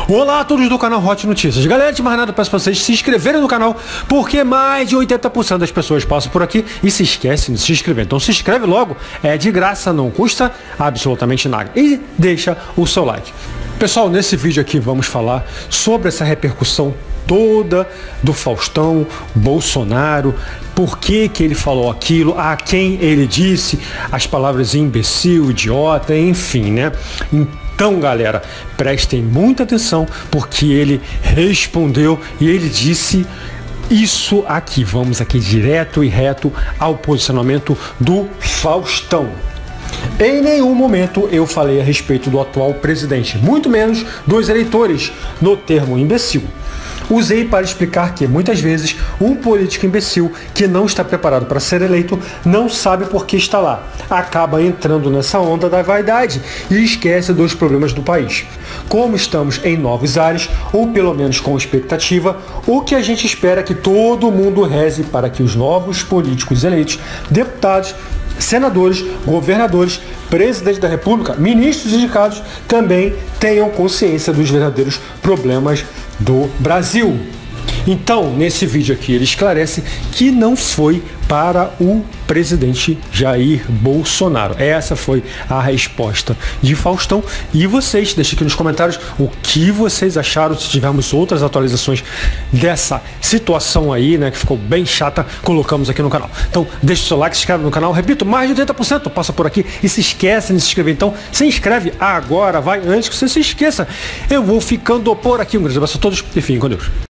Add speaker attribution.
Speaker 1: Olá a todos do canal Hot Notícias. Galera, de mais nada, peço para vocês se inscreverem no canal, porque mais de 80% das pessoas passam por aqui e se esquecem de se inscrever. Então se inscreve logo, é de graça, não custa absolutamente nada. E deixa o seu like. Pessoal, nesse vídeo aqui vamos falar sobre essa repercussão toda do Faustão, Bolsonaro, por que ele falou aquilo, a quem ele disse, as palavras imbecil, idiota, enfim, né? Então, galera, prestem muita atenção, porque ele respondeu e ele disse isso aqui. Vamos aqui direto e reto ao posicionamento do Faustão. Em nenhum momento eu falei a respeito do atual presidente, muito menos dos eleitores, no termo imbecil. Usei para explicar que, muitas vezes, um político imbecil que não está preparado para ser eleito não sabe por que está lá. Acaba entrando nessa onda da vaidade e esquece dos problemas do país. Como estamos em novos ares, ou pelo menos com expectativa, o que a gente espera é que todo mundo reze para que os novos políticos eleitos, deputados, senadores, governadores, presidente da República, ministros indicados também tenham consciência dos verdadeiros problemas do Brasil. Então, nesse vídeo aqui, ele esclarece que não foi para o presidente Jair Bolsonaro. Essa foi a resposta de Faustão. E vocês, deixem aqui nos comentários o que vocês acharam, se tivermos outras atualizações dessa situação aí, né, que ficou bem chata, colocamos aqui no canal. Então, deixa o seu like, se inscreve no canal. Repito, mais de 80% passa por aqui e se esquece de se inscrever. Então, se inscreve agora, vai, antes que você se esqueça. Eu vou ficando por aqui. Um grande abraço a todos e fiquem com Deus.